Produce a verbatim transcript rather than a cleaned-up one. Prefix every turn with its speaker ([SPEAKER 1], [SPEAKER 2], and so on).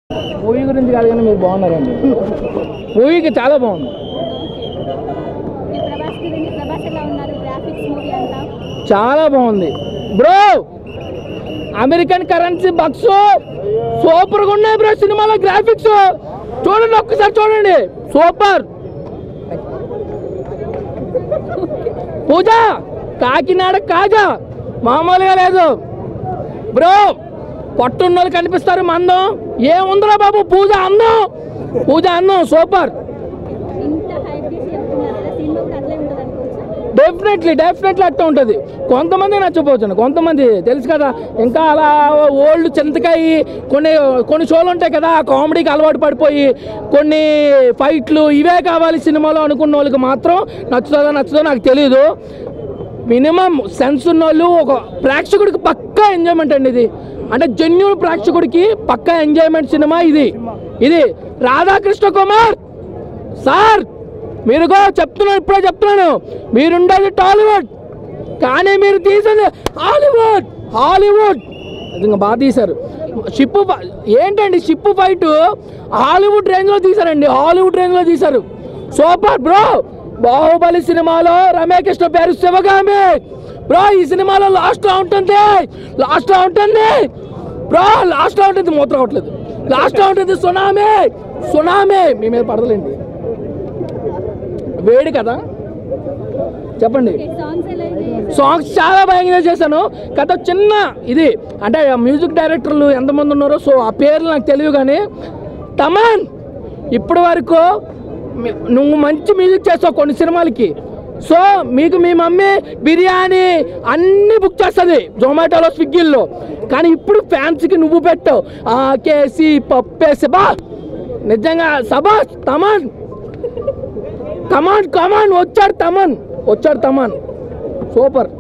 [SPEAKER 1] Movie గురించి కాదు కానీ మీరు బాగున్నారండి. మూవీకి చాలా బాగుంది. చాలా బాగుంది బ్రో. అమెరికన్ కరెన్సీ బక్స్ సూపర్గా ఉన్నాయి బ్రో. సినిమాలో గ్రాఫిక్స్ చూడండి, ఒక్కసారి చూడండి, సూపర్. పూజ కాకినాడ కాజా మామూలుగా లేదు బ్రో. పట్టున్నోళ్ళు కనిపిస్తారు మందం. ఏముందిరా బాబు పూజ అందం, పూజ అందం సూపర్. డెఫినెట్లీ డెఫినెట్లీ అట్లా ఉంటుంది. కొంతమంది నచ్చపోవచ్చు, కొంతమంది తెలుసు కదా. ఇంకా అలా ఓల్డ్ చింతకాయ కొన్ని కొన్ని షోలు ఉంటాయి కదా, కామెడీకి అలవాటు పడిపోయి కొన్ని ఫైట్లు ఇవే కావాలి సినిమాలో అనుకున్న వాళ్ళకి మాత్రం నచ్చుతుందో నచ్చుతుందో నాకు తెలీదు. మినిమం సెన్స్ ఉన్న వాళ్ళు ఒక ప్రేక్షకుడికి పక్కా ఎంజాయ్మెంట్ అండి ఇది. అంటే జెన్యూన్ ప్రేక్షకుడికి పక్కా ఎంజాయ్మెంట్ సినిమా ఇది. ఇది రాధాకృష్ణ కుమార్ సార్, మీరుగో చెప్తున్నాను, ఇప్పుడే చెప్తున్నాను, మీరుండేది టాలీవుడ్ కానీ మీరు తీసేది హాలీవుడ్. హాలీవుడ్ ఇంకా బాగా తీశారు. షిప్ ఏంటండి షిప్ ఫైట్ హాలీవుడ్ రేంజ్లో తీశారండి, హాలీవుడ్ రేంజ్లో తీశారు. Super bro. బాహుబలి సినిమాలో రమ్యకృష్ణ పేరు శివగామి బ్రో. ఈ సినిమాలో లాస్ట్లో ఉంటుంది, లాస్ట్లో ఉంటుంది బ్రో, లాస్ట్లో ఉంటుంది, మూత్రం అవట్లేదు, లాస్ట్లో ఉంటుంది సునామీ. సునామీ మీ మీద పడదలేండి, వేడి కదా. చెప్పండి. సాంగ్స్ చాలా బాగా ఎంజాయ్ చేశాను. కథ చిన్న ఇది అంటే మ్యూజిక్ డైరెక్టర్లు ఎంతమంది ఉన్నారో సో ఆ పేర్లు నాకు తెలియదు కానీ తమన్ ఇప్పటి వరకు నువ్వు మంచి మ్యూజిక్ చేస్తావు కొన్ని సినిమాలకి. సో మీకు మీ మమ్మీ బిర్యానీ అన్నీ బుక్ చేస్తుంది జొమాటోలో స్విగ్గీల్లో, కానీ ఇప్పుడు ఫ్యాన్స్కి నువ్వు పెట్టావు కేసీ పప్పేసి బా. నిజంగా సబాష్ తమన్. కమాన్ కమాన్ వచ్చాడు తమన్, వచ్చాడు తమన్ సూపర్.